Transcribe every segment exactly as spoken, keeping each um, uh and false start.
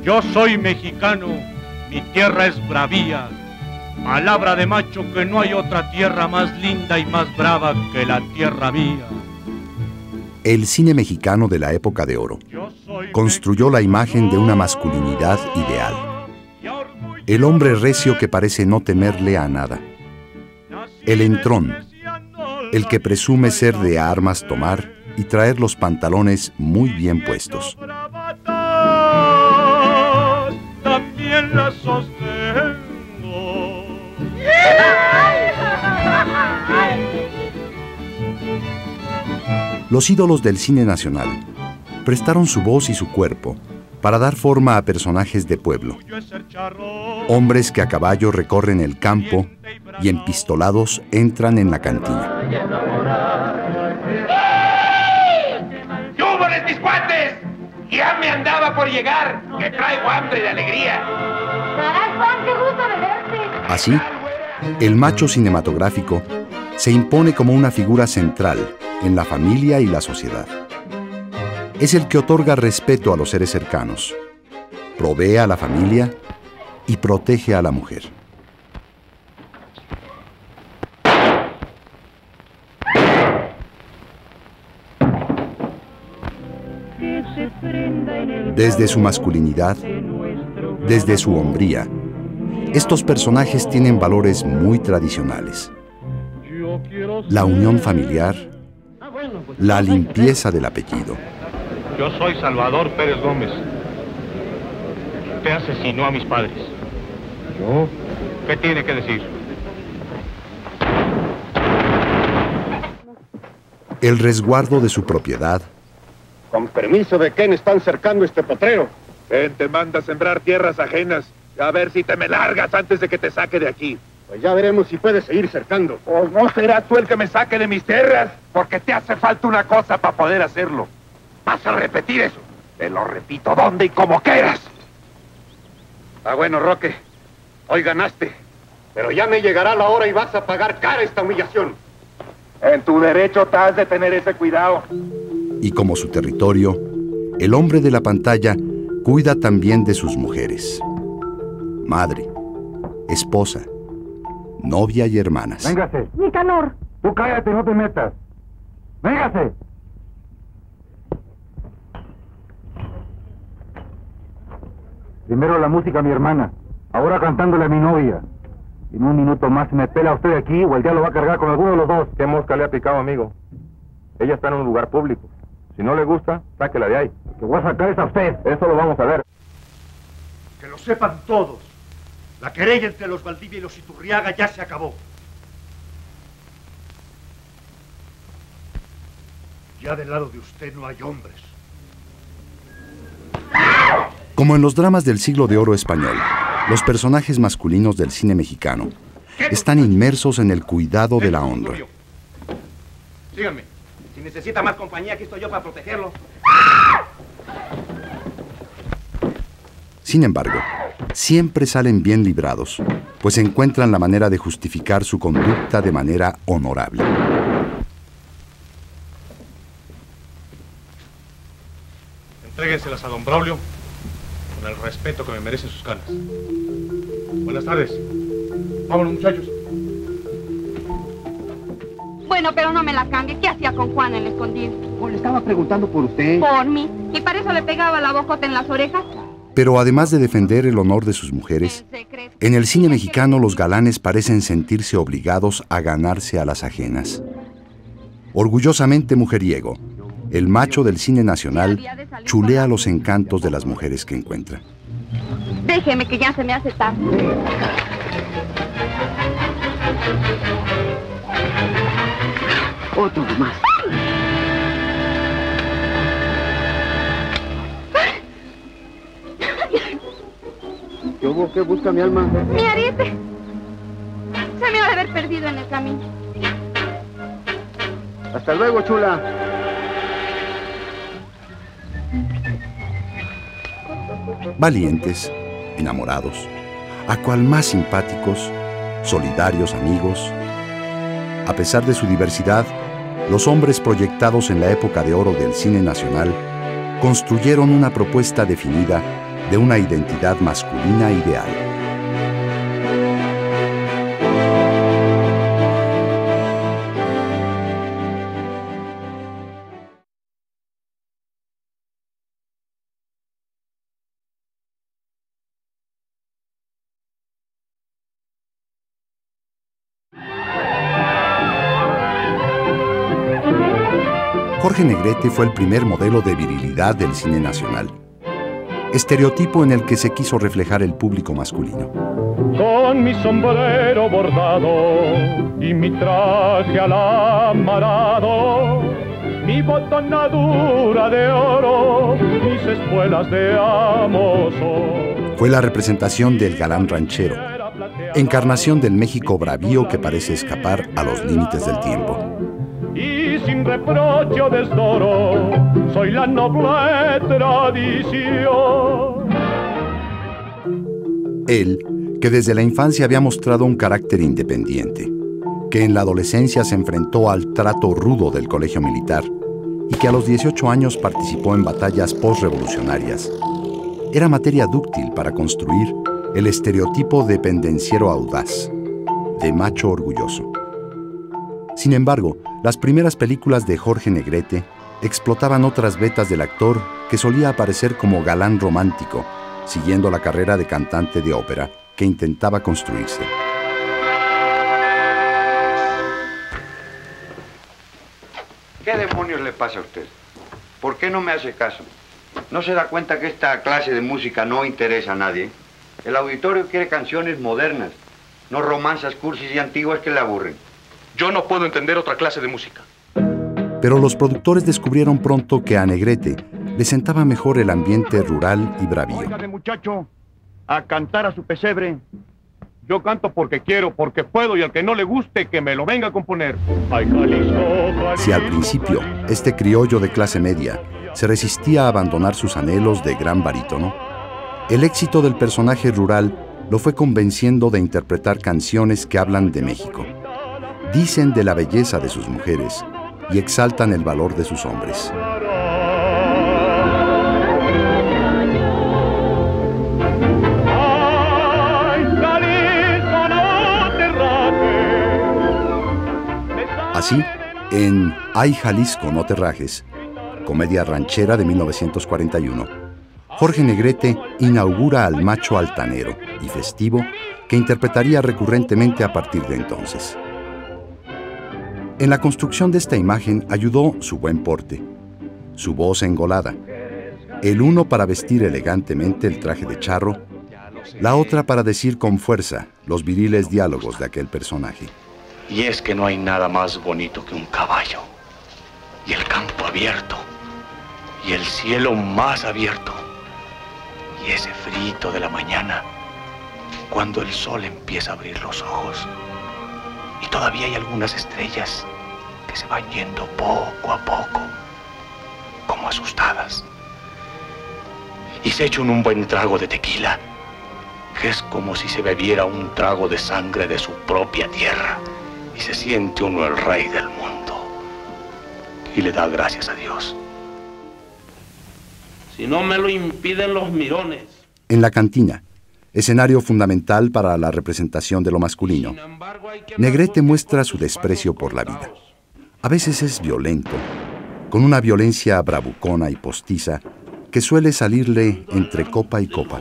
Yo soy mexicano, mi tierra es bravía. Palabra de macho que no hay otra tierra más linda y más brava que la tierra mía. El cine mexicano de la época de oro construyó la imagen de una masculinidad ideal. El hombre recio que parece no temerle a nada. El entrón, el que presume ser de armas tomar y traer los pantalones muy bien puestos. También la sostengo. Los ídolos del cine nacional prestaron su voz y su cuerpo para dar forma a personajes de pueblo. Hombres que a caballo recorren el campo y empistolados entran en la cantina. ¡Yúboles, mis cuates! ¡Ya me andaba por llegar! ¡Que traigo hambre de alegría! ¡Caray, Juan, qué gusto de verte! Así, el macho cinematográfico se impone como una figura central en la familia y la sociedad. Es el que otorga respeto a los seres cercanos, provee a la familia y protege a la mujer. Desde su masculinidad, desde su hombría, estos personajes tienen valores muy tradicionales. La unión familiar, la limpieza del apellido. Yo soy Salvador Pérez Gómez. Usted asesinó a mis padres. ¿Yo? ¿Qué tiene que decir? El resguardo de su propiedad. Con permiso de quién están cercando este potrero. ¿Quién te manda a sembrar tierras ajenas? A ver si te me largas antes de que te saque de aquí. Pues ya veremos si puedes seguir cercando. ¿O no serás tú el que me saque de mis tierras? Porque te hace falta una cosa para poder hacerlo. ¿Vas a repetir eso? Te lo repito donde y como quieras. Ah, bueno, Roque. Hoy ganaste. Pero ya me llegará la hora y vas a pagar cara esta humillación. En tu derecho estás de tener ese cuidado. Y como su territorio, el hombre de la pantalla cuida también de sus mujeres. Madre, esposa, novia y hermanas. Véngase. Nicanor. Tú cállate, no te metas. Véngase. Primero la música a mi hermana, ahora cantándole a mi novia. En un minuto más me pela usted aquí o el día lo va a cargar con alguno de los dos. ¿Qué mosca le ha picado, amigo? Ella está en un lugar público. Si no le gusta, sáquela de ahí. Que voy a sacar es a usted. Eso lo vamos a ver. Que lo sepan todos. La querella entre los Valdivia y los Iturriaga ya se acabó. Ya del lado de usted no hay hombres. Como en los dramas del siglo de oro español, los personajes masculinos del cine mexicano están inmersos en el cuidado de la honra. Síganme. Si necesita más compañía, aquí estoy yo para protegerlo. Sin embargo, siempre salen bien librados, pues encuentran la manera de justificar su conducta de manera honorable. Entréguenselas a don Braulio con el respeto que me merecen sus canas. Buenas tardes. Vámonos, muchachos. Bueno, pero no me la cambie. ¿Qué hacía con Juan en el escondido? Oh, le estaba preguntando por usted. Por mí. ¿Y para eso le pegaba la bocota en las orejas? Pero además de defender el honor de sus mujeres, en el cine mexicano los galanes parecen sentirse obligados a ganarse a las ajenas. Orgullosamente mujeriego, el macho del cine nacional chulea los encantos de las mujeres que encuentra. Déjeme que ya se me hace tarde. Otro más. ¿Qué hubo? ¿Qué busca mi alma? Mi ariete. Se me ha de haber perdido en el camino. Hasta luego, chula. Valientes, enamorados, a cual más simpáticos, solidarios amigos. A pesar de su diversidad, los hombres proyectados en la época de oro del cine nacional construyeron una propuesta definida de una identidad masculina ideal. Jorge Negrete fue el primer modelo de virilidad del cine nacional, estereotipo en el que se quiso reflejar el público masculino. Con mi sombrero bordado y mi traje alamarado, mi botonadura de oro, mis espuelas de amoso. Fue la representación del galán ranchero, encarnación del México bravío que parece escapar a los límites del tiempo. Y sin reproche o desdoro, soy la noble tradición. Él, que desde la infancia había mostrado un carácter independiente, que en la adolescencia se enfrentó al trato rudo del colegio militar y que a los dieciocho años participó en batallas postrevolucionarias, era materia dúctil para construir el estereotipo de pendenciero audaz, de macho orgulloso. Sin embargo, las primeras películas de Jorge Negrete explotaban otras vetas del actor que solía aparecer como galán romántico, siguiendo la carrera de cantante de ópera que intentaba construirse. ¿Qué demonios le pasa a usted? ¿Por qué no me hace caso? ¿No se da cuenta que esta clase de música no interesa a nadie? El auditorio quiere canciones modernas, no romanzas cursis y antiguas que le aburren. Yo no puedo entender otra clase de música. Pero los productores descubrieron pronto que a Negrete le sentaba mejor el ambiente rural y bravío. Óigame, muchacho, a cantar a su pesebre. Yo canto porque quiero, porque puedo, y al que no le guste, que me lo venga a componer. Ay, Jalisco, Jalisco, si al principio este criollo de clase media se resistía a abandonar sus anhelos de gran barítono, el éxito del personaje rural lo fue convenciendo de interpretar canciones que hablan de México, dicen de la belleza de sus mujeres y exaltan el valor de sus hombres. Así, en Ay, Jalisco, no te rajes, comedia ranchera de mil novecientos cuarenta y uno, Jorge Negrete inaugura al macho altanero y festivo que interpretaría recurrentemente a partir de entonces. En la construcción de esta imagen ayudó su buen porte, su voz engolada, el uno para vestir elegantemente el traje de charro, la otra para decir con fuerza los viriles diálogos de aquel personaje. Y es que no hay nada más bonito que un caballo, y el campo abierto, y el cielo más abierto, y ese frito de la mañana, cuando el sol empieza a abrir los ojos, y todavía hay algunas estrellas que se van yendo poco a poco, como asustadas, y se echan un buen trago de tequila, que es como si se bebiera un trago de sangre de su propia tierra, y se siente uno el rey del mundo, y le da gracias a Dios. Si no me lo impiden los mirones. En la cantina, escenario fundamental para la representación de lo masculino, Negrete muestra su desprecio por la vida. A veces es violento, con una violencia bravucona y postiza que suele salirle entre copa y copa.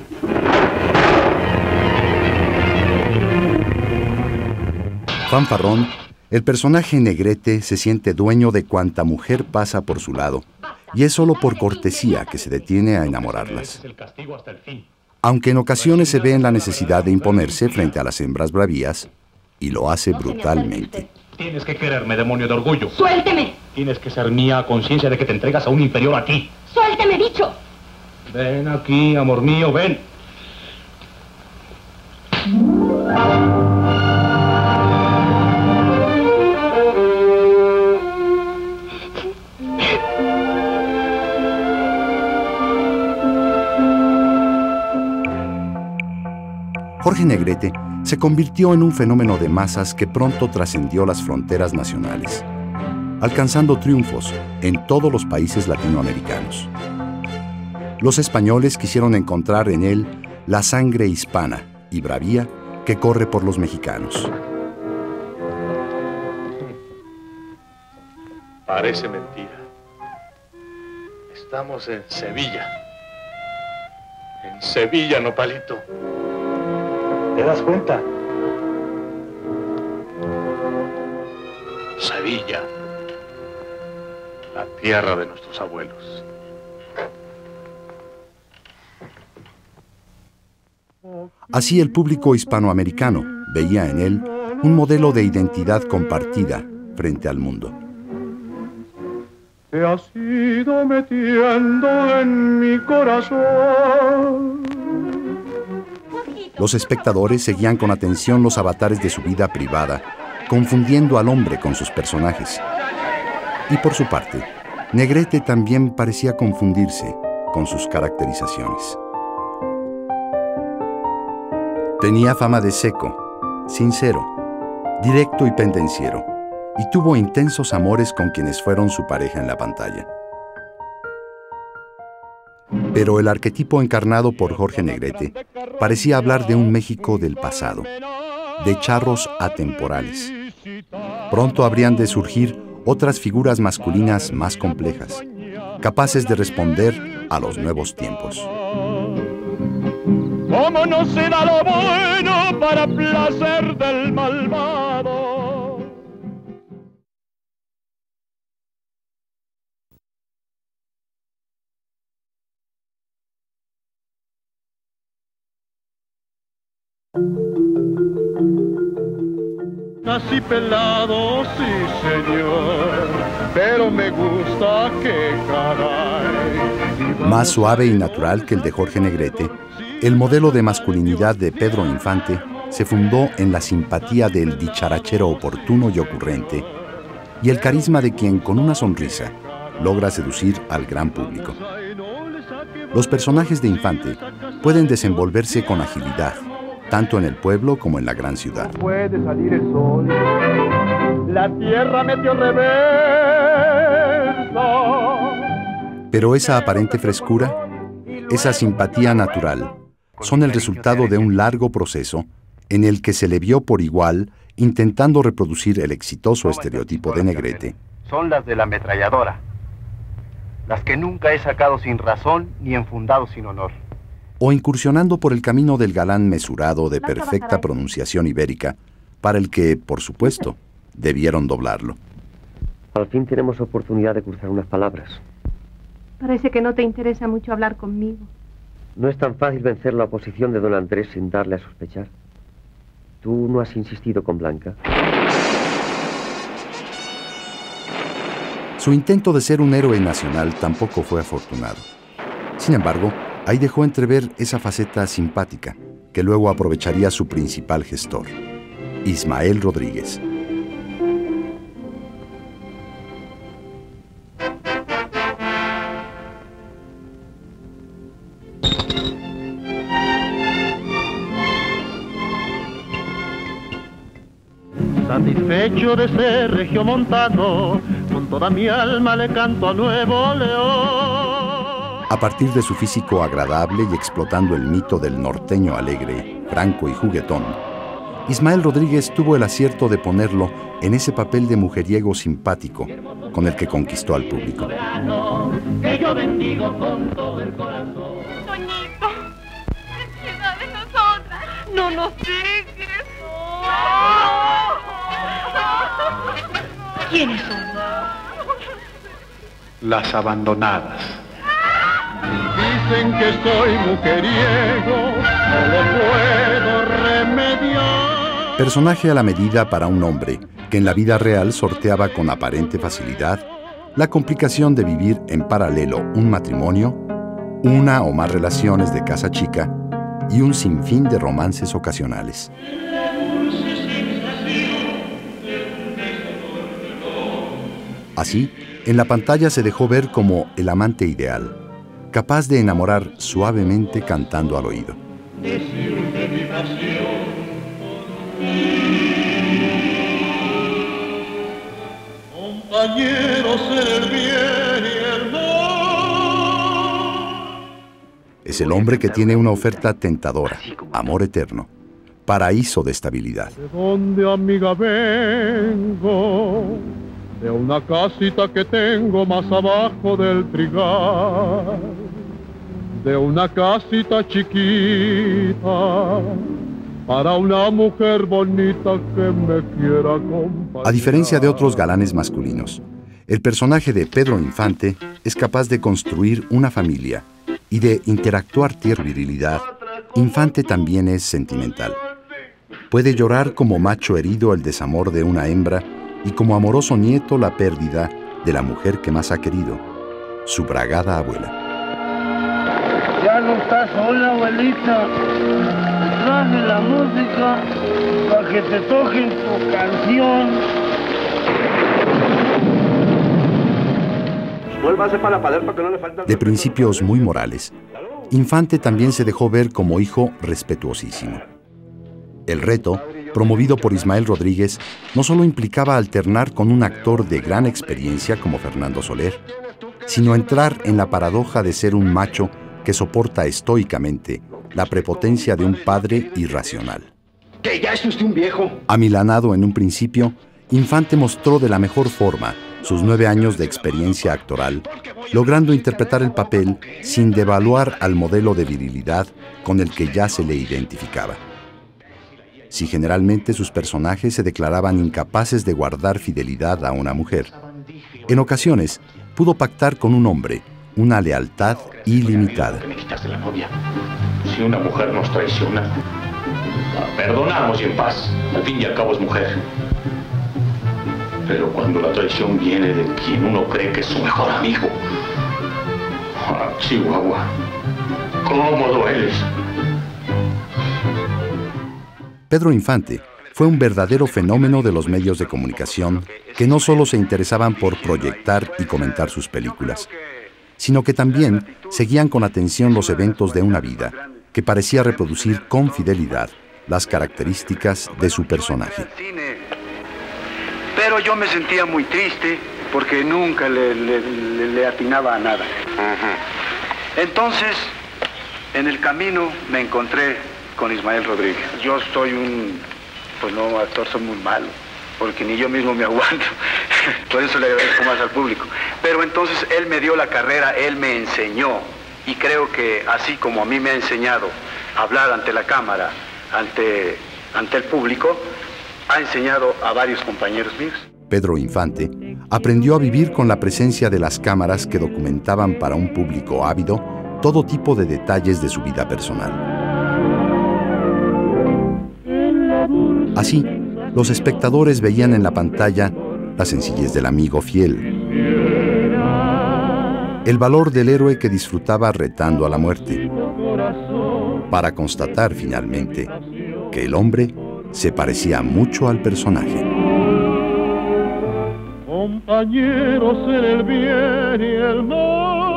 Fanfarrón, el personaje Negrete se siente dueño de cuanta mujer pasa por su lado, y es solo por cortesía que se detiene a enamorarlas. Aunque en ocasiones se ve en la necesidad de imponerse frente a las hembras bravías, y lo hace brutalmente. Tienes que quererme, demonio de orgullo. ¡Suélteme! Tienes que ser mía a conciencia de que te entregas a un inferior a ti. ¡Suélteme, bicho! Ven aquí, amor mío, ven. Jorge Negrete se convirtió en un fenómeno de masas que pronto trascendió las fronteras nacionales, alcanzando triunfos en todos los países latinoamericanos. Los españoles quisieron encontrar en él la sangre hispana y bravía que corre por los mexicanos. Parece mentira. Estamos en Sevilla. En Sevilla, Nopalito. ¿Te das cuenta? Sevilla. La tierra de nuestros abuelos. Así el público hispanoamericano veía en él un modelo de identidad compartida frente al mundo. Te has ido metiendo en mi corazón. Los espectadores seguían con atención los avatares de su vida privada, confundiendo al hombre con sus personajes. Y por su parte, Negrete también parecía confundirse con sus caracterizaciones. Tenía fama de seco, sincero, directo y pendenciero, y tuvo intensos amores con quienes fueron su pareja en la pantalla. Pero el arquetipo encarnado por Jorge Negrete parecía hablar de un México del pasado, de charros atemporales. Pronto habrían de surgir otras figuras masculinas más complejas, capaces de responder a los nuevos tiempos. ¿Cómo no será lo bueno para placer del malvado? Nací pelado, sí señor, pero me gusta que caray. Más suave y natural que el de Jorge Negrete, el modelo de masculinidad de Pedro Infante se fundó en la simpatía del dicharachero oportuno y ocurrente y el carisma de quien con una sonrisa logra seducir al gran público. Los personajes de Infante pueden desenvolverse con agilidad, tanto en el pueblo como en la gran ciudad. Puede salir el sol, la tierra metió reversa. Pero esa aparente frescura, esa simpatía natural, son el resultado de un largo proceso en el que se le vio por igual intentando reproducir el exitoso estereotipo de Negrete. Son las de la ametralladora, las que nunca he sacado sin razón ni enfundado sin honor. O incursionando por el camino del galán mesurado de perfecta pronunciación ibérica, para el que, por supuesto, debieron doblarlo. Al fin tenemos oportunidad de cruzar unas palabras. Parece que no te interesa mucho hablar conmigo. No es tan fácil vencer la oposición de don Andrés sin darle a sospechar. ¿Tú no has insistido con Blanca? Su intento de ser un héroe nacional tampoco fue afortunado. Sin embargo, ahí dejó entrever esa faceta simpática, que luego aprovecharía su principal gestor, Ismael Rodríguez. Satisfecho de ser regiomontano, con toda mi alma le canto a Nuevo León. A partir de su físico agradable y explotando el mito del norteño alegre, franco y juguetón, Ismael Rodríguez tuvo el acierto de ponerlo en ese papel de mujeriego simpático con el que conquistó al público. Que yo bendigo con todo el corazón. Toñito, ten piedad de nosotras. No nos dejes. ¿Quiénes son? Las abandonadas. Dicen que soy mujeriego, no lo puedo remediar. Personaje a la medida para un hombre que en la vida real sorteaba con aparente facilidad la complicación de vivir en paralelo un matrimonio, una o más relaciones de casa chica y un sinfín de romances ocasionales. Así, en la pantalla se dejó ver como el amante ideal, capaz de enamorar suavemente cantando al oído. Compañeros en el bien y el mal. Es el hombre que tiene una oferta tentadora, amor eterno, paraíso de estabilidad. ¿De dónde, amiga, vengo? De una casita que tengo más abajo del trigal. De una casita chiquita para una mujer bonita que me quiera acompañar. A diferencia de otros galanes masculinos, el personaje de Pedro Infante es capaz de construir una familia y de interactuar tierra virilidad. Infante también es sentimental. Puede llorar como macho herido el desamor de una hembra y como amoroso nieto la pérdida de la mujer que más ha querido, su bragada abuela. Ya no estás sola, abuelita. Traje la música para que te toquen tu canción. Vuélvase para la pared para que no le falte. De principios muy morales, Infante también se dejó ver como hijo respetuosísimo. El reto, promovido por Ismael Rodríguez, no solo implicaba alternar con un actor de gran experiencia como Fernando Soler, sino entrar en la paradoja de ser un macho que soporta estoicamente la prepotencia de un padre irracional. ¡Que ya es usted un viejo! Amilanado en un principio, Infante mostró de la mejor forma sus nueve años de experiencia actoral, logrando interpretar el papel sin devaluar al modelo de virilidad con el que ya se le identificaba. Si generalmente sus personajes se declaraban incapaces de guardar fidelidad a una mujer, en ocasiones pudo pactar con un hombre una lealtad ilimitada. Que me quitas de la novia. Si una mujer nos traiciona, la perdonamos y en paz. Al fin y al cabo es mujer. Pero cuando la traición viene de quien uno cree que es su mejor amigo, ¡ah, Chihuahua! ¿Cómo dueles? Pedro Infante fue un verdadero fenómeno de los medios de comunicación que no solo se interesaban por proyectar y comentar sus películas, sino que también seguían con atención los eventos de una vida que parecía reproducir con fidelidad las características de su personaje. Pero yo me sentía muy triste porque nunca le, le, le, le atinaba a nada. Entonces, en el camino me encontré con Ismael Rodríguez. Yo soy un, pues no, actor, soy muy malo, porque ni yo mismo me aguanto. Por eso le agradezco más al público. Pero entonces él me dio la carrera, él me enseñó. Y creo que así como a mí me ha enseñado a hablar ante la cámara, ante, ante el público, ha enseñado a varios compañeros míos. Pedro Infante aprendió a vivir con la presencia de las cámaras que documentaban para un público ávido todo tipo de detalles de su vida personal. Así, los espectadores veían en la pantalla la sencillez del amigo fiel, el valor del héroe que disfrutaba retando a la muerte, para constatar finalmente que el hombre se parecía mucho al personaje. Compañeros en el bien y el mal.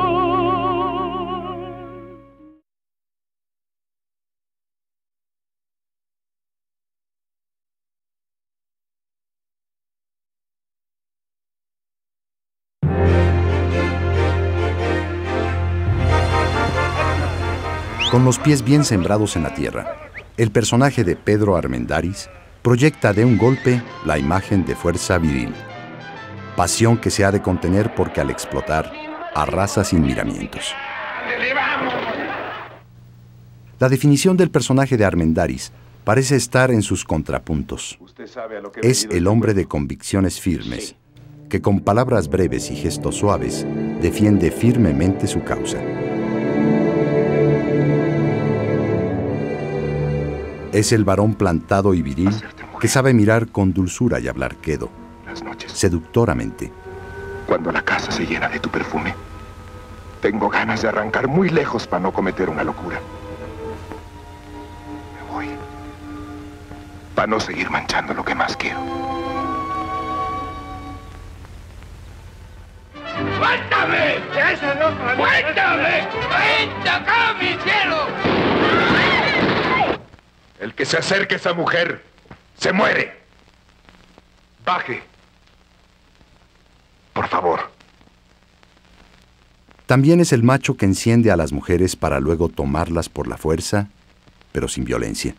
Con los pies bien sembrados en la tierra, el personaje de Pedro Armendáriz proyecta de un golpe la imagen de fuerza viril, pasión que se ha de contener porque al explotar arrasa sin miramientos. La definición del personaje de Armendáriz parece estar en sus contrapuntos. Es el hombre de convicciones firmes, que con palabras breves y gestos suaves defiende firmemente su causa. Es el varón plantado y viril que sabe mirar con dulzura y hablar quedo, seductoramente. Cuando la casa se llena de tu perfume, tengo ganas de arrancar muy lejos para no cometer una locura. Me voy. Para no seguir manchando lo que más quiero. ¡Cuéntame! ¡Cuéntame! ¡Cuéntame acá, mi cielo! El que se acerque a esa mujer, se muere. Baje. Por favor. También es el macho que enciende a las mujeres para luego tomarlas por la fuerza, pero sin violencia.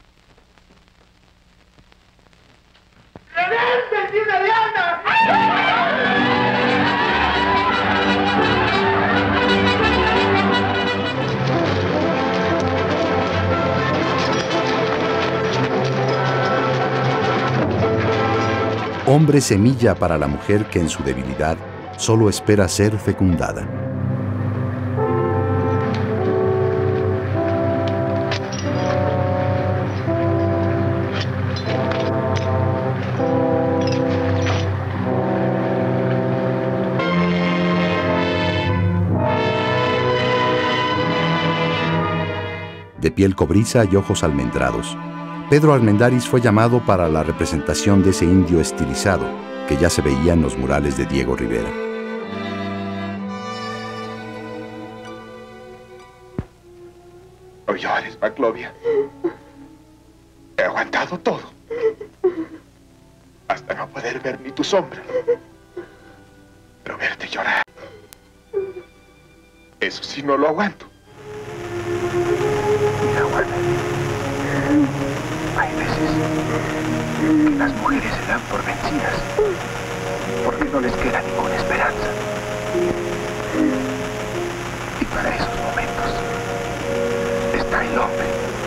Hombre semilla para la mujer que en su debilidad solo espera ser fecundada. De piel cobriza y ojos almendrados, Pedro Armendáriz fue llamado para la representación de ese indio estilizado que ya se veía en los murales de Diego Rivera. No llores, Maclovia. He aguantado todo. Hasta no poder ver ni tu sombra. Pero verte llorar, eso sí no lo aguanto. Mira, Juan, hay veces que las mujeres se dan por vencidas porque no les queda ninguna esperanza. Y para esos momentos está el hombre.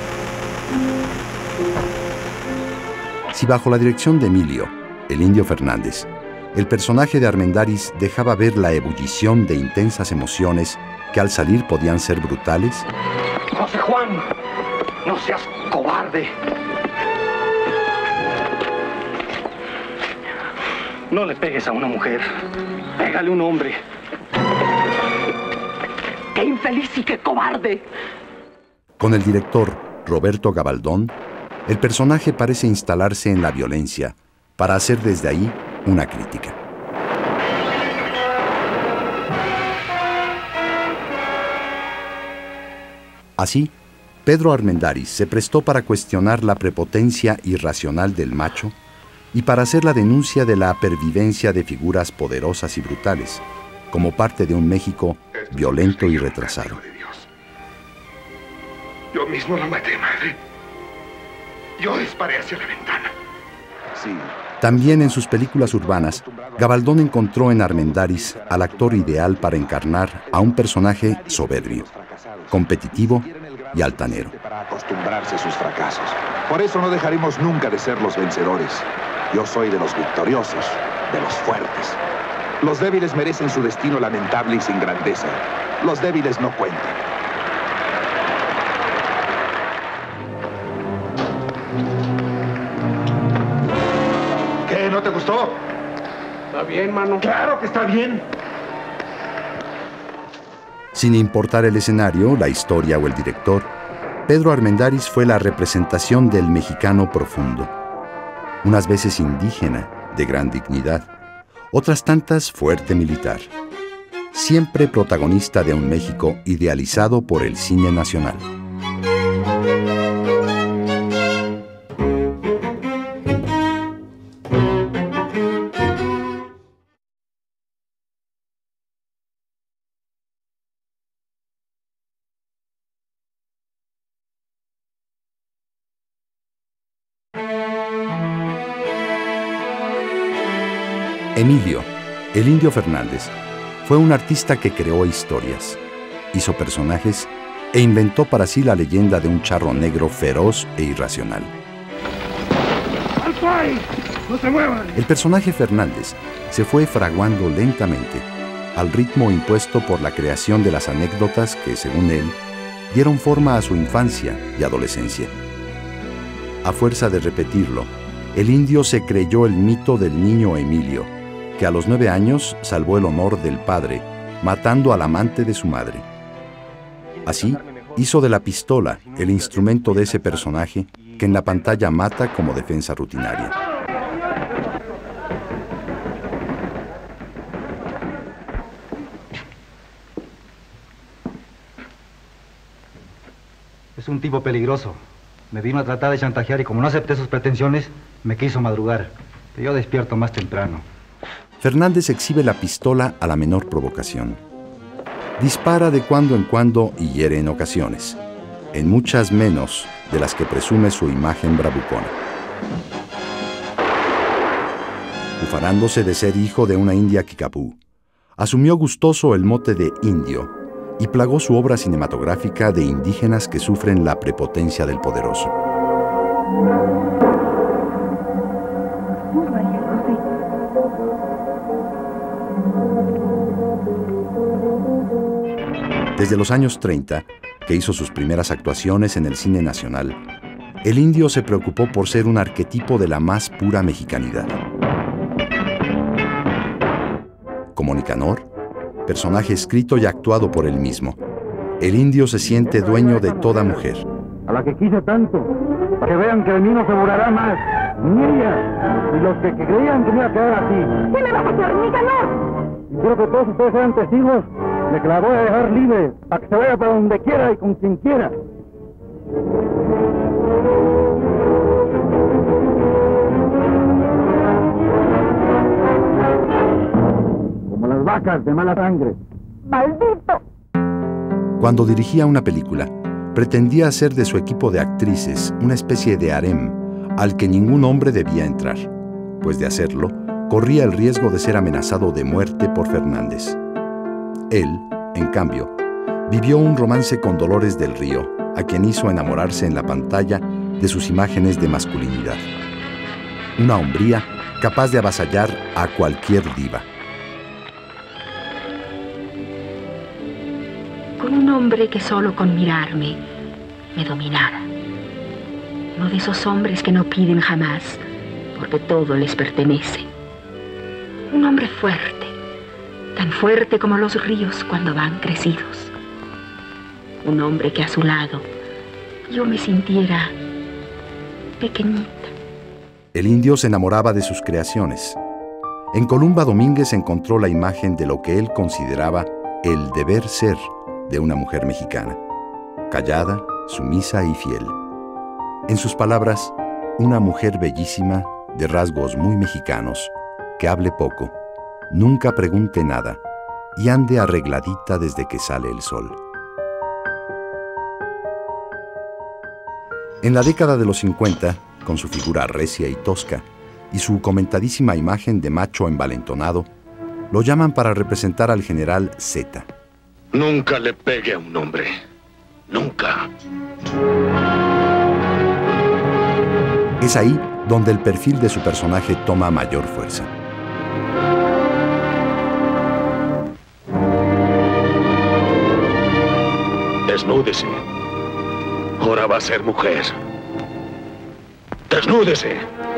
Si bajo la dirección de Emilio, el Indio Fernández, el personaje de Armendáriz dejaba ver la ebullición de intensas emociones que al salir podían ser brutales, José Juan, no seas cobarde. No le pegues a una mujer. Pégale a un hombre. ¡Qué infeliz y qué cobarde! con el director Roberto Gabaldón, el personaje parece instalarse en la violencia para hacer desde ahí una crítica. Así, Pedro Armendáriz se prestó para cuestionar la prepotencia irracional del macho y para hacer la denuncia de la pervivencia de figuras poderosas y brutales, como parte de un México violento y retrasado. Yo mismo lo maté, madre. Yo disparé hacia la ventana. Sí. También en sus películas urbanas, Gabaldón encontró en Armendáriz al actor ideal para encarnar a un personaje soberbio, competitivo y altanero. Para acostumbrarse a sus fracasos. Por eso no dejaremos nunca de ser los vencedores. Yo soy de los victoriosos, de los fuertes. Los débiles merecen su destino lamentable y sin grandeza. Los débiles no cuentan. ¿Qué? ¿No te gustó? Está bien, mano. Claro que está bien. Sin importar el escenario, la historia o el director, Pedro Armendáriz fue la representación del mexicano profundo. Unas veces indígena, de gran dignidad, otras tantas fuerte militar. Siempre protagonista de un México idealizado por el cine nacional. Emilio, el Indio Fernández, fue un artista que creó historias, hizo personajes e inventó para sí la leyenda de un charro negro feroz e irracional. ¡Alto ahí! ¡No se muevan! El personaje Fernández se fue fraguando lentamente, al ritmo impuesto por la creación de las anécdotas que, según él, dieron forma a su infancia y adolescencia. A fuerza de repetirlo, el indio se creyó el mito del niño Emilio, que a los nueve años salvó el honor del padre, matando al amante de su madre. Así, hizo de la pistola el instrumento de ese personaje que en la pantalla mata como defensa rutinaria. Es un tipo peligroso. Me vino a tratar de chantajear y como no acepté sus pretensiones, me quiso madrugar. Pero yo despierto más temprano. Fernández exhibe la pistola a la menor provocación. Dispara de cuando en cuando y hiere en ocasiones, en muchas menos de las que presume su imagen bravucona. Ufanándose de ser hijo de una india Kickapoo, asumió gustoso el mote de indio y plagó su obra cinematográfica de indígenas que sufren la prepotencia del poderoso. Desde los años treinta, que hizo sus primeras actuaciones en el cine nacional, el indio se preocupó por ser un arquetipo de la más pura mexicanidad. Como Nicanor, personaje escrito y actuado por él mismo, el indio se siente dueño de toda mujer. A la que quise tanto, para que vean que de mí no se burlará más, ni ella, ni los que, que creían que me iba a quedar así. ¿Qué me vas a hacer, Nicanor? Y quiero que todos ustedes sean testigos de que la voy a dejar libre, para que se vaya para donde quiera y con quien quiera. Como las vacas de mala sangre. ¡Maldito! Cuando dirigía una película, pretendía hacer de su equipo de actrices una especie de harem al que ningún hombre debía entrar, pues de hacerlo, corría el riesgo de ser amenazado de muerte por Fernández. Él, en cambio, vivió un romance con Dolores del Río, a quien hizo enamorarse en la pantalla de sus imágenes de masculinidad. Una hombría capaz de avasallar a cualquier diva. Con un hombre que solo con mirarme me dominara. Uno de esos hombres que no piden jamás, porque todo les pertenece. Un hombre fuerte, tan fuerte como los ríos cuando van crecidos. Un hombre que a su lado yo me sintiera pequeñita. El indio se enamoraba de sus creaciones. En Columba Domínguez encontró la imagen de lo que él consideraba el deber ser de una mujer mexicana, callada, sumisa y fiel. En sus palabras, una mujer bellísima, de rasgos muy mexicanos, que hable poco, nunca pregunte nada y ande arregladita desde que sale el sol. En la década de los cincuenta, con su figura recia y tosca y su comentadísima imagen de macho envalentonado, lo llaman para representar al general Z. Nunca le pegue a un hombre. Nunca. Es ahí donde el perfil de su personaje toma mayor fuerza. Desnúdese. Ahora va a ser mujer. Desnúdese.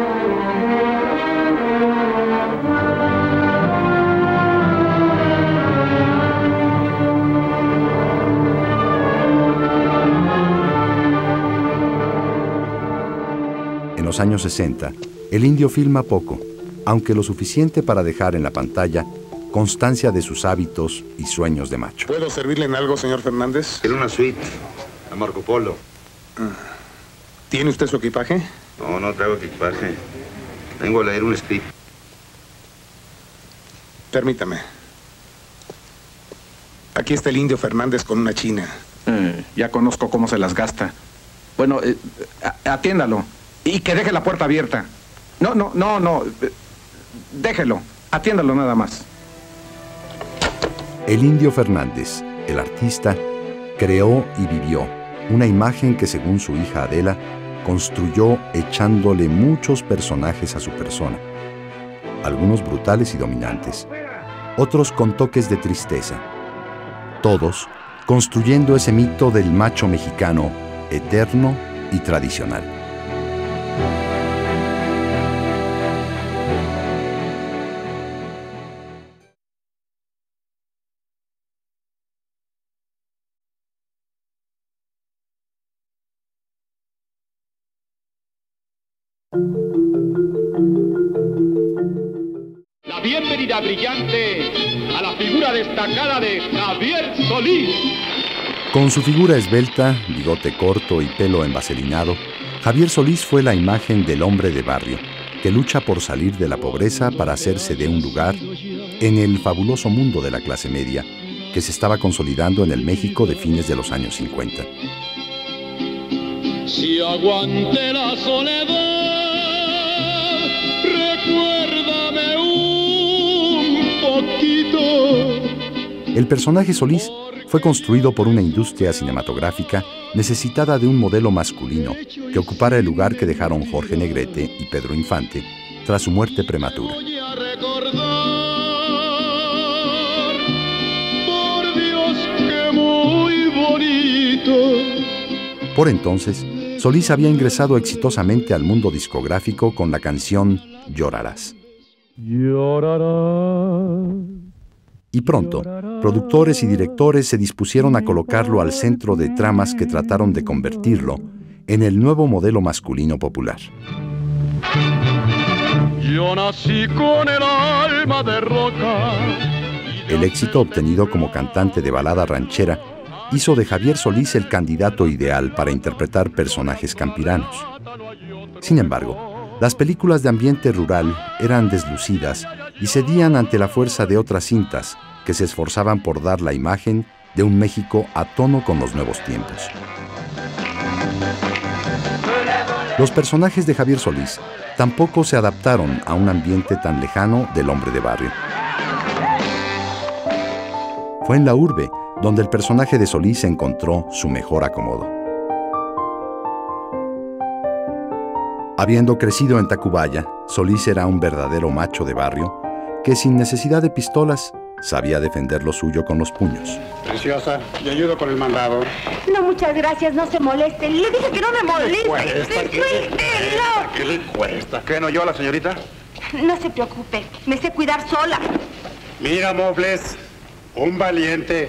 En los años sesenta, el indio filma poco, aunque lo suficiente para dejar en la pantalla constancia de sus hábitos y sueños de macho. ¿Puedo servirle en algo, señor Fernández? Quiero una suite a Marco Polo. ¿Tiene usted su equipaje? No, no traigo equipaje. Vengo a leer un script. Permítame. Aquí está el indio Fernández con una china. Eh, ya conozco cómo se las gasta. Bueno, eh, atiéndalo. Y que deje la puerta abierta. No, no, no, no. Déjelo. Atiéndalo nada más. El indio Fernández, el artista, creó y vivió una imagen que, según su hija Adela, construyó echándole muchos personajes a su persona. Algunos brutales y dominantes, otros con toques de tristeza. Todos construyendo ese mito del macho mexicano eterno y tradicional. La bienvenida brillante a la figura destacada de Javier Solís. Con su figura esbelta, bigote corto y pelo envaselinado, Javier Solís fue la imagen del hombre de barrio, que lucha por salir de la pobreza para hacerse de un lugar en el fabuloso mundo de la clase media, que se estaba consolidando en el México de fines de los años cincuenta. Si aguante la soledad, recuérdame un poquito. El personaje Solís fue construido por una industria cinematográfica necesitada de un modelo masculino que ocupara el lugar que dejaron Jorge Negrete y Pedro Infante tras su muerte prematura. Por Dios, que muy bonito. Por entonces, Solís había ingresado exitosamente al mundo discográfico con la canción Llorarás. Llorarás. Y pronto, productores y directores se dispusieron a colocarlo al centro de tramas que trataron de convertirlo en el nuevo modelo masculino popular. Yo nací con el alma de roca. El éxito obtenido como cantante de balada ranchera hizo de Javier Solís el candidato ideal para interpretar personajes campiranos. Sin embargo, las películas de ambiente rural eran deslucidas y cedían ante la fuerza de otras cintas que se esforzaban por dar la imagen de un México a tono con los nuevos tiempos. Los personajes de Javier Solís tampoco se adaptaron a un ambiente tan lejano del hombre de barrio. Fue en la urbe donde el personaje de Solís encontró su mejor acomodo. Habiendo crecido en Tacubaya, Solís era un verdadero macho de barrio que sin necesidad de pistolas sabía defender lo suyo con los puños. Preciosa, le ayudo con el mandado. No, muchas gracias, no se moleste. Le dije que no me moleste. Cuesta, ¿qué le cuesta? ¿Qué le cuesta? ¿Qué no yo, la señorita? No se preocupe, me sé cuidar sola. Mira, Mofles, un valiente.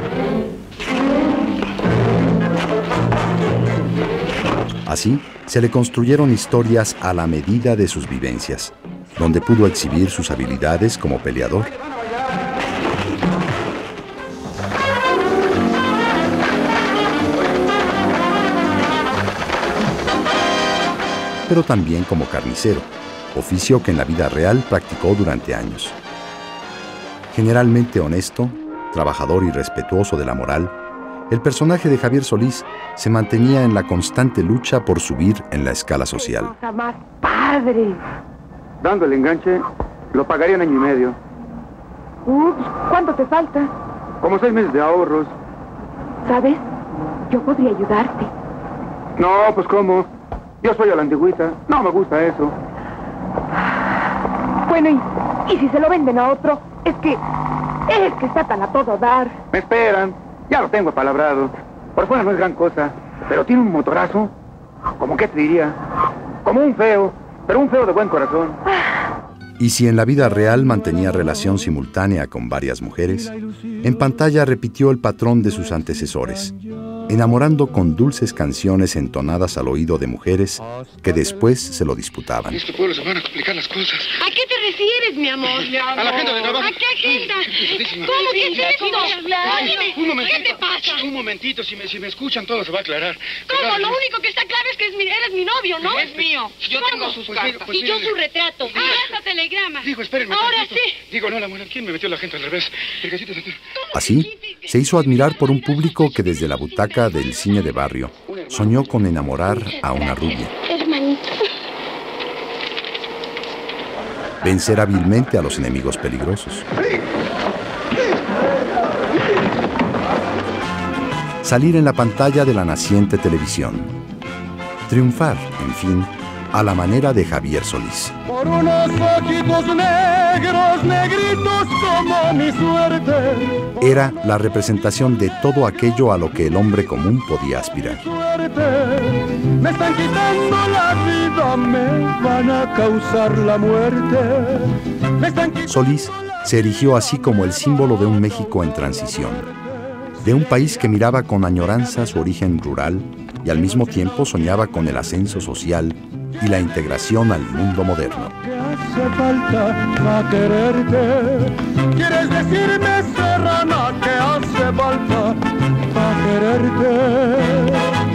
Así, se le construyeron historias a la medida de sus vivencias, donde pudo exhibir sus habilidades como peleador. Pero también como carnicero, oficio que en la vida real practicó durante años. Generalmente honesto, trabajador y respetuoso de la moral, el personaje de Javier Solís se mantenía en la constante lucha por subir en la escala social. Cosa más padre. Dando el enganche, lo pagaría en año y medio. Ups, ¿cuánto te falta? Como seis meses de ahorros. ¿Sabes? Yo podría ayudarte. No, pues ¿cómo? Yo soy a la antigüita. No me gusta eso. Bueno, y, y si se lo venden a otro, es que... es que está tan a todo dar. Me esperan. Ya lo tengo apalabrado. Por fuera no es gran cosa, pero tiene un motorazo. ¿Cómo qué te diría? Como un feo, pero un feo de buen corazón. Y si en la vida real mantenía relación simultánea con varias mujeres, en pantalla repitió el patrón de sus antecesores, enamorando con dulces canciones entonadas al oído de mujeres que después se lo disputaban. En este pueblo se van a complicar las cosas. ¿A qué te refieres, mi amor? Mi amor. A la agenda de trabajo. ¿A qué agenda? ¿Cómo que es esto? Dime, Un momentito. ¿qué te pasa? Un momentito, si me, si me escuchan todo se va a aclarar. ¿Cómo? Claro, Lo yo- único que está claro es que es mi- eres mi novio, ¿no? Es mío. Yo tengo sus Pues mire, cartas. pues y yo mire. su retrato. Ah, esta telegrama. Digo, espérenme. Ahora tantito. sí. Digo, no, la mujer, ¿quién me metió la gente al revés? El gallito de... Así, se hizo admirar por un público que desde la butaca del cine de barrio soñó con enamorar a una rubia, Hermanito. vencer hábilmente a los enemigos peligrosos, salir en la pantalla de la naciente televisión, triunfar, en fin, a la manera de Javier Solís. Por unos ojitos negros, negritos como mi suerte. Era la representación de todo aquello a lo que el hombre común podía aspirar. Suerte. Me están quitando la vida, me van a causar la muerte. Me están quitando... Solís se erigió así como el símbolo de un México en transición, de un país que miraba con añoranza su origen rural y al mismo tiempo soñaba con el ascenso social y la integración al mundo moderno. ¿Qué hace falta para quererte? ¿Quieres decirme, Serrana, que hace falta para quererte?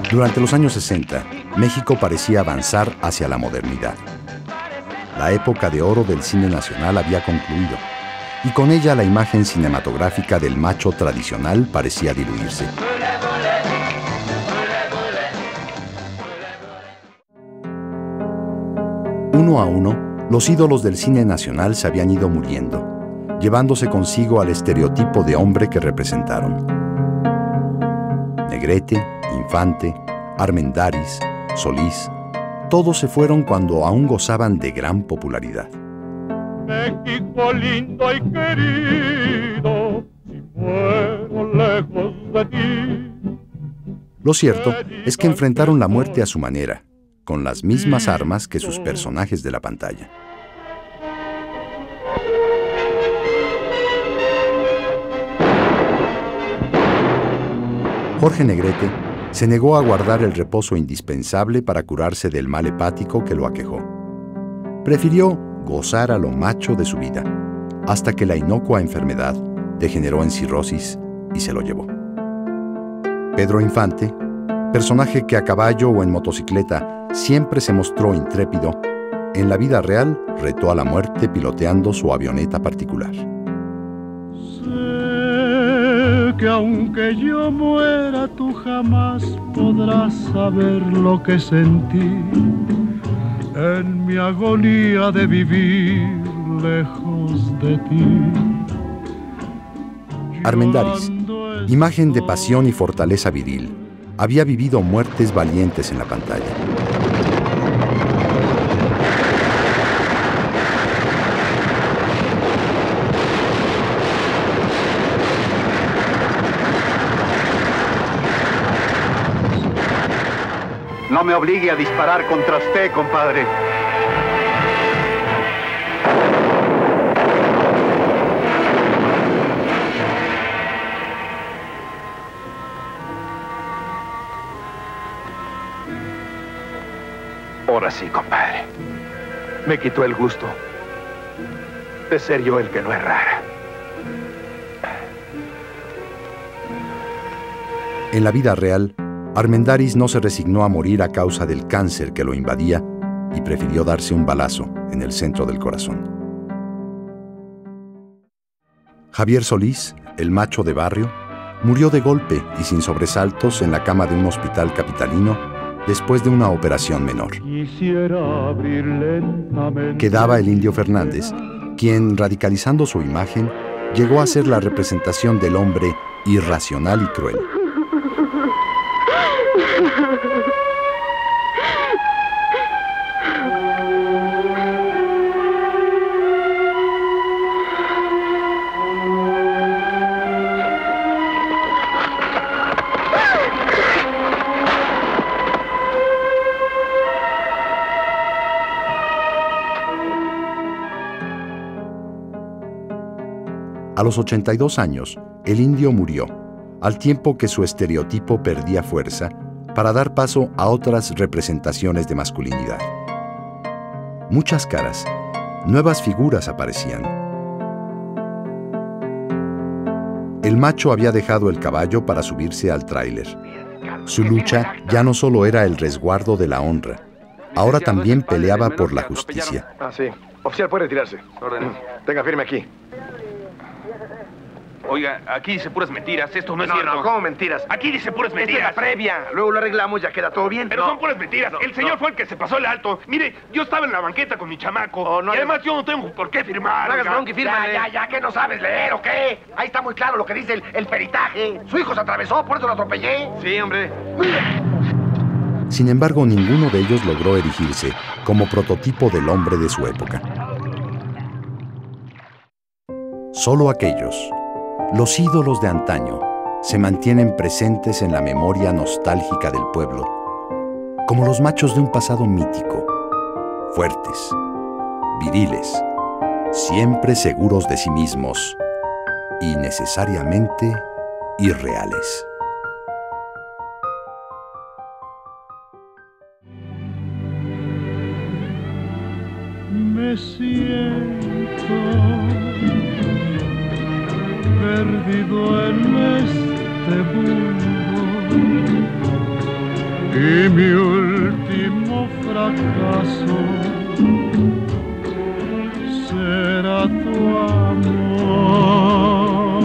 Durante los años sesenta, México parecía avanzar hacia la modernidad. La época de oro del cine nacional había concluido, y con ella la imagen cinematográfica del macho tradicional parecía diluirse. Uno a uno, los ídolos del cine nacional se habían ido muriendo, llevándose consigo al estereotipo de hombre que representaron. Negrete, Infante, Armendáriz, Solís, todos se fueron cuando aún gozaban de gran popularidad. México lindo y querido, si muero lejos de ti. Lo cierto es que enfrentaron la muerte a su manera, con las mismas armas que sus personajes de la pantalla. Jorge Negrete se negó a guardar el reposo indispensable para curarse del mal hepático que lo aquejó. Prefirió gozar a lo macho de su vida, hasta que la inocua enfermedad degeneró en cirrosis y se lo llevó. Pedro Infante, personaje que a caballo o en motocicleta siempre se mostró intrépido, en la vida real retó a la muerte piloteando su avioneta particular. Que aunque yo muera, tú jamás podrás saber lo que sentí en mi agonía de vivir lejos de ti. Armendáriz, imagen de pasión y fortaleza viril, había vivido muertes valientes en la pantalla. No me obligue a disparar contra usted, compadre. Ahora sí, compadre. Me quitó el gusto de ser yo el que no errara. En la vida real, Armendáriz no se resignó a morir a causa del cáncer que lo invadía y prefirió darse un balazo en el centro del corazón. Javier Solís, el macho de barrio, murió de golpe y sin sobresaltos en la cama de un hospital capitalino después de una operación menor. Quedaba el Indio Fernández, quien, radicalizando su imagen, llegó a ser la representación del hombre irracional y cruel. A los ochenta y dos años, el Indio murió, al tiempo que su estereotipo perdía fuerza para dar paso a otras representaciones de masculinidad. Muchas caras, nuevas figuras aparecían. El macho había dejado el caballo para subirse al tráiler. Su lucha ya no solo era el resguardo de la honra, ahora también peleaba por la justicia. Ah, sí. Oficial, puede retirarse. Orden. Tenga firme aquí. Oiga, aquí dice puras mentiras, esto no es no, cierto. No, ¿cómo mentiras? Aquí dice puras Esta mentiras. es la previa, luego lo arreglamos, ya queda todo bien. Pero no. son puras mentiras. No, el señor no. fue el que se pasó el alto. Mire, yo estaba en la banqueta con mi chamaco. Oh, no y hagas... además yo no tengo por qué firmar. No hagas oiga. bronca y fírmale. Ya, ya, ya, ¿que no sabes leer o qué? Ahí está muy claro lo que dice el, el peritaje. Su hijo se atravesó, por eso lo atropellé. Sí, hombre. Sin embargo, ninguno de ellos logró erigirse como prototipo del hombre de su época. Solo aquellos, los ídolos de antaño, se mantienen presentes en la memoria nostálgica del pueblo, como los machos de un pasado mítico, fuertes, viriles, siempre seguros de sí mismos y necesariamente irreales. Me siento perdido en este mundo y mi último fracaso será tu amor.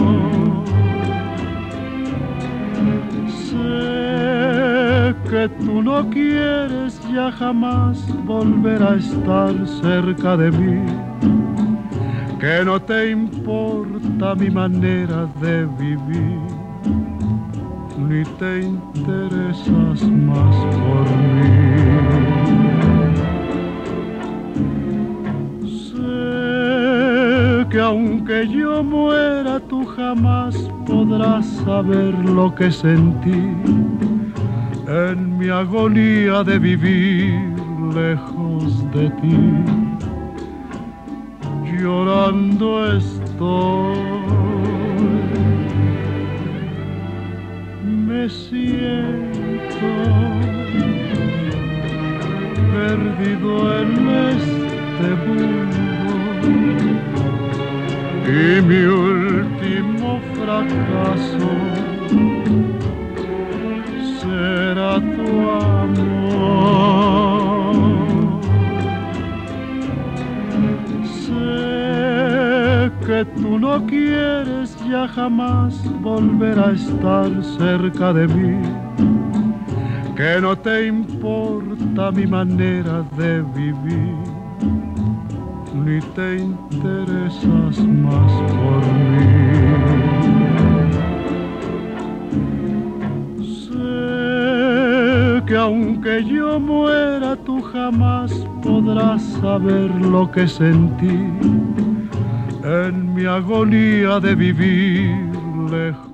Sé que tú no quieres ya jamás volver a estar cerca de mí, que no te importa mi manera de vivir, ni te interesas más por mí. Sé que aunque yo muera, tú jamás podrás saber lo que sentí en mi agonía de vivir lejos de ti. Llorando estoy, me siento perdido en este mundo, y mi último fracaso será tu amor. Que tú no quieres ya jamás volver a estar cerca de mí, que no te importa mi manera de vivir, ni te interesas más por mí. Sé que aunque yo muera, tú jamás podrás saber lo que sentí en mi agonía de vivir lejos